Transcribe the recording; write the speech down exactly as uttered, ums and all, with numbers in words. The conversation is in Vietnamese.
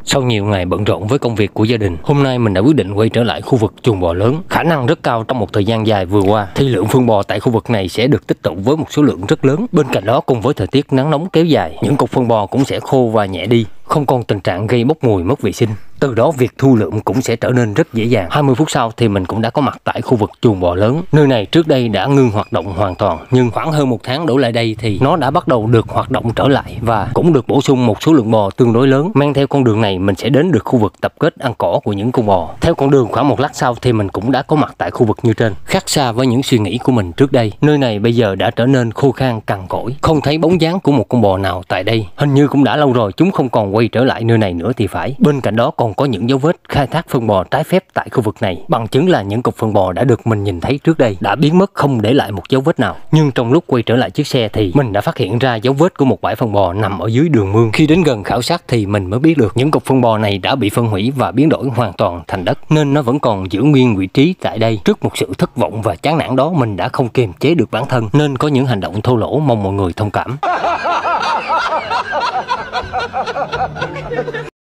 Sau nhiều ngày bận rộn với công việc của gia đình, hôm nay mình đã quyết định quay trở lại khu vực chuồng bò lớn. Khả năng rất cao trong một thời gian dài vừa qua thì lượng phân bò tại khu vực này sẽ được tích tụ với một số lượng rất lớn. Bên cạnh đó, cùng với thời tiết nắng nóng kéo dài, những cục phân bò cũng sẽ khô và nhẹ đi, không còn tình trạng gây bốc mùi mất vệ sinh. Từ đó việc thu lượm cũng sẽ trở nên rất dễ dàng. hai mươi phút sau thì mình cũng đã có mặt tại khu vực chuồng bò lớn. Nơi này trước đây đã ngưng hoạt động hoàn toàn, nhưng khoảng hơn một tháng đổ lại đây thì nó đã bắt đầu được hoạt động trở lại và cũng được bổ sung một số lượng bò tương đối lớn. Men theo con đường này mình sẽ đến được khu vực tập kết ăn cỏ của những con bò. Theo con đường khoảng một lát sau thì mình cũng đã có mặt tại khu vực như trên. Khác xa với những suy nghĩ của mình trước đây, nơi này bây giờ đã trở nên khô khan cằn cỗi, không thấy bóng dáng của một con bò nào tại đây. Hình như cũng đã lâu rồi chúng không còn quay trở lại nơi này nữa thì phải. Bên cạnh đó còn có những dấu vết khai thác phân bò trái phép tại khu vực này, bằng chứng là những cục phân bò đã được mình nhìn thấy trước đây đã biến mất không để lại một dấu vết nào. Nhưng trong lúc quay trở lại chiếc xe thì mình đã phát hiện ra dấu vết của một bãi phân bò nằm ở dưới đường mương. Khi đến gần khảo sát thì mình mới biết được những cục phân bò này đã bị phân hủy và biến đổi hoàn toàn thành đất, nên nó vẫn còn giữ nguyên vị trí tại đây. Trước một sự thất vọng và chán nản đó, mình đã không kiềm chế được bản thân nên có những hành động thô lỗ, mong mọi người thông cảm.